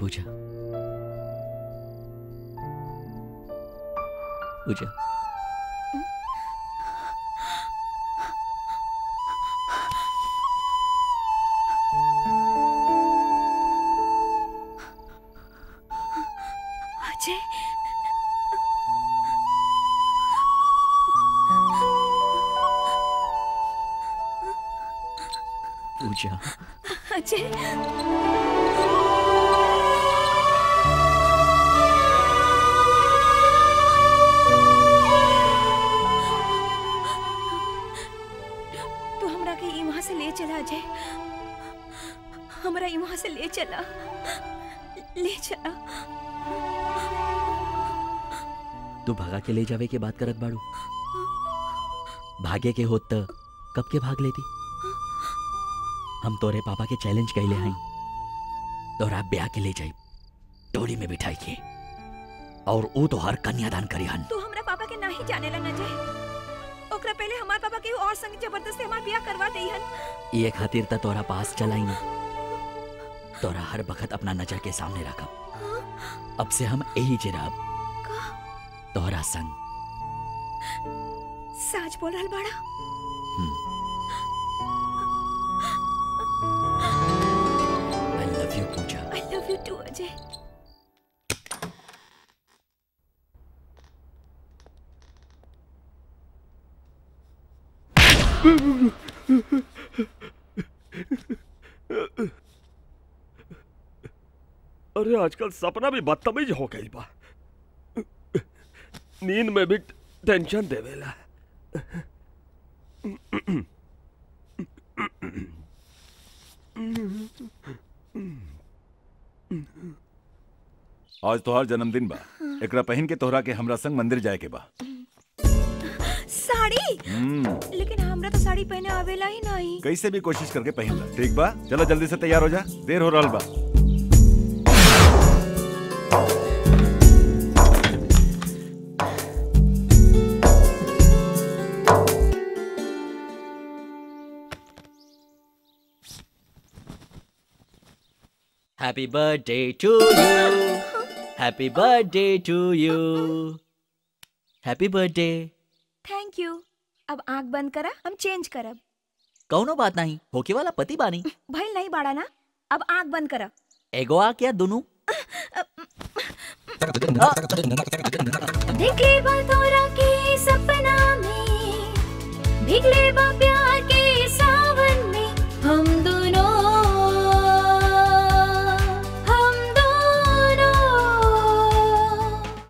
पूजा। पूजा अजय, पूजा अजय, तू हमरा के वहां से ले चला अजय, हमरा वहां से ले चला, ले चला। तू भागा के ले जावे के बात करत बाड़ू। भागे के होत त कब के भाग लेती। हम तोरे पापा के चैलेंज कैले हई, तोरा ब्याह के ले जाई डोली में बिठाई के, और वो तो हर कन्यादान करी हन। तू हमरा पापा के नहीं जाने ला अजय, ओकरा पहले हमार पापा के और संग जबरदस्ती हमार ब्याह करवा देई हन। ये खातिर त तोरा पास चलाई ना, तोरा हर बखत अपना नजर के सामने रखब। अब से हम यही जिराब तोरा संग। सच बोल रहल बाड़ा? I love you Puja. I love you too Ajay. अरे आजकल सपना भी बदतमीज हो गई बा, नींद में भी टेंशन देवेला। आज तोहार जन्मदिन बा, एकरा पहन के तोहरा के हमरा संग मंदिर जाए के बा। साड़ी? लेकिन हमरा तो साड़ी पहने आवेला ही नहीं। कैसे भी कोशिश करके पहन ला, ठीक बा? चलो जल्दी से तैयार हो जा, देर हो रहल बा। Happy birthday to you. Happy birthday to you. Happy birthday. Thank you. अब आंख बंद करा, हम चेंज करब। कौनो बात नहीं, होके वाला पति बानी। भाई नहीं बाड़ा ना, अब आंख बंद करा। एगो आ क्या दोनों? दिखले बा तोरा के सपना में, भीगले बा प्यार के